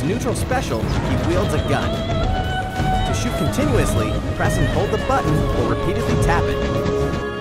neutral special, he wields a gun. To shoot continuously, press and hold the button or repeatedly tap it.